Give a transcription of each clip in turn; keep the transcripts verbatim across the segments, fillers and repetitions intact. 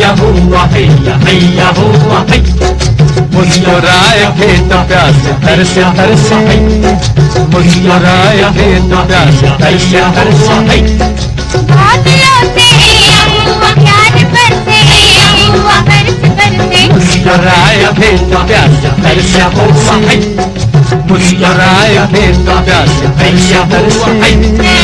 हैया हुआ हैया हैया हुआ है। मुस्कुराए थे तो प्यास तरसे तरसे है, मुस्कुराए थे तो प्यास तरसे तरसे है। बादलों से हुआ प्यार बरसे, हुआ बरस बरसे। मुस्कुराए थे तो प्यास तरसे हुआ है, मुस्कुराए थे तो प्यास तरसे तरसे है।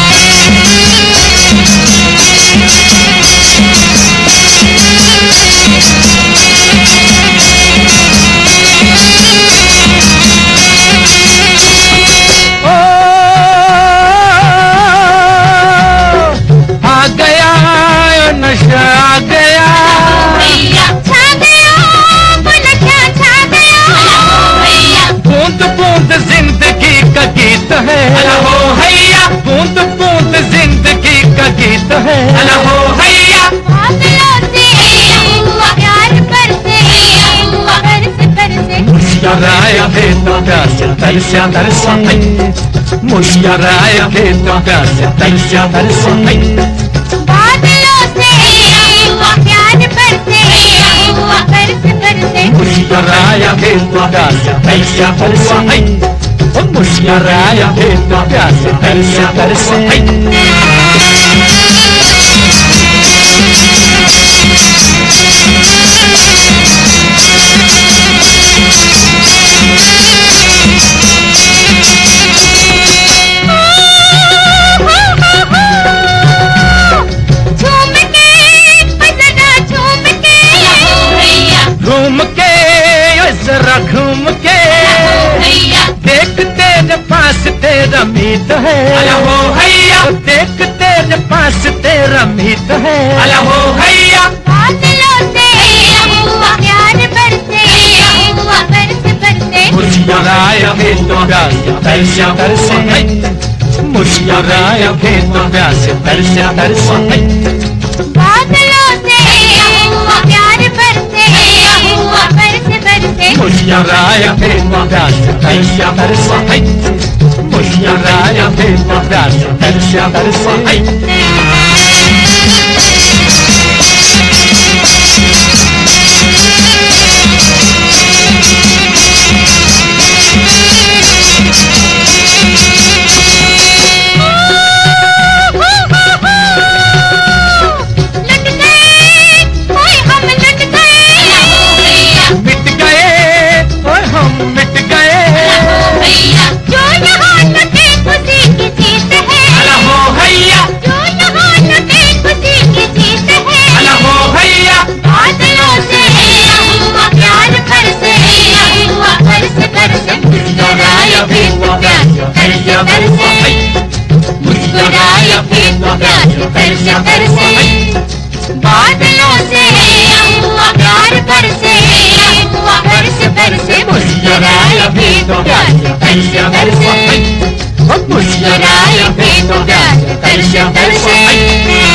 नशा आ गया, छा गया वो नशा छा गया। बूंद बूंद जिंदगी का गीत है, हो हैया बूंद बूंद जिंदगी का गीत है। हो हैया बादलों से हुआ प्यार बरसे, हुआ बरस बरसे। मुस्कुराए थे तो प्यास तरसे तरसे है, मुस्कुराए थे तो प्यास तरसे तरसे है। बादलों से हुआ प्यार बरसे, हुआ बरस बरसे। मुस्कुराया थे तो प्यास तरसे तरसे है, मुस्कुराया थे तो प्यास तरसे तरसे है। घूम के जरा घूम के देख तेरे पास तेरा मीत है। हो हैया देख तेरे पास तेरा मीत है। हो हैया बादलों से हुआ प्यार बरसे, हुआ बरस बरसे। मुस्कुराया थे तो प्यास तरसे तरसे है, मुस्कुराया थे तो प्यास तरसे तरसे है। बादलों से हुआ प्यार बरसे, हुआ बरस बरसे। मुस्कुराया थे तो प्यास तरसे तरसे है, मुस्कुराया थे तो प्यास तरसे तरसे है। मुस्कुराया फिर तो प्यार तरसे तरसे है। बादलों से हुआ प्यार बरसे, हुआ बरस बरसे। मुस्कुराया फिर तो प्यार तरसे तरसे है। मुस्कुराया फिर तो प्यार तरसे तरसे।